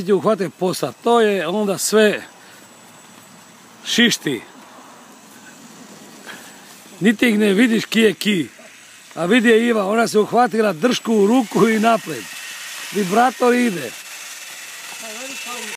ti uhvate posad, to je onda sve šišti. Niti ih ne vidiš ki je ki. A vidi je Iva, ona se uhvatila dršku u ruku i napred. Vibrator ide.